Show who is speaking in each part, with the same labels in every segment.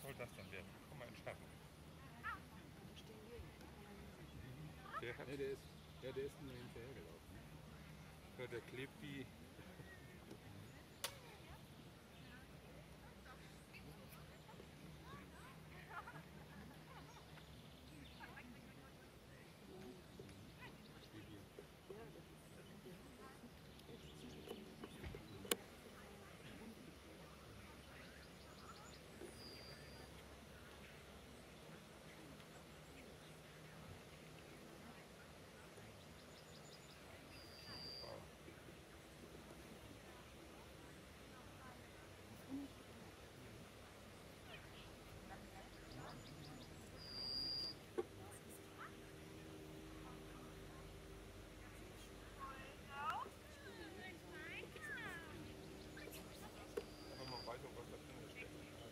Speaker 1: soll das denn werden? Komm mal in den Schatten. Der hat,
Speaker 2: Ne, der ist nur hinterhergelaufen.
Speaker 1: ja, der klebt wie. Wenn man weiß, was da drin steckt.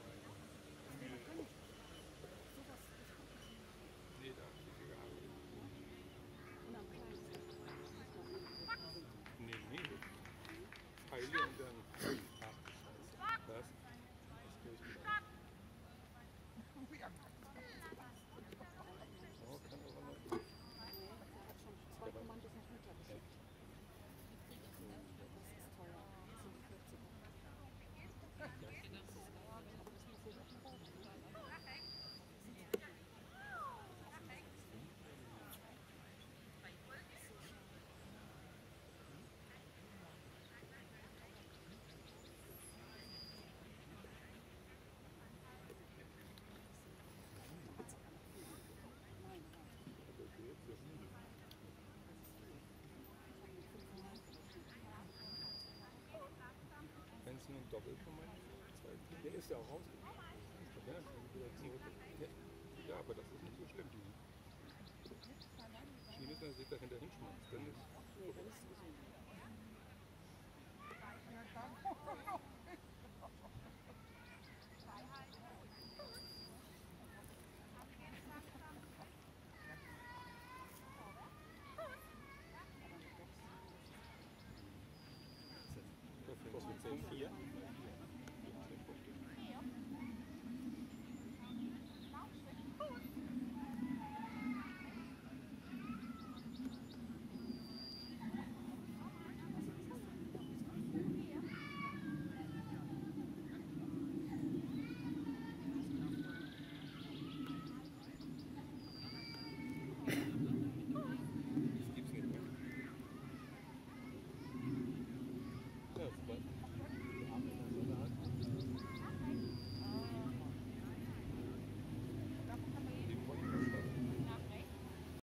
Speaker 1: Nee, da hat sie gearbeitet. Nee. Pfeile und dann. Ach, Scheiße. Was? Oh, kann aber noch.
Speaker 3: Zwei Kommandos noch runtergeschickt. Das ist teuer. Das sind die 40er.
Speaker 1: Wenn es nur ein Doppelkommando ist,
Speaker 2: Der ist ja auch rausgekommen.
Speaker 1: ja, dann wieder zurück. Ja, aber das ist nicht so schlimm. Schlimm ist, wenn er sich dahinter hinschmeißt. Dann ist.
Speaker 3: Nee, dann ist es gesund.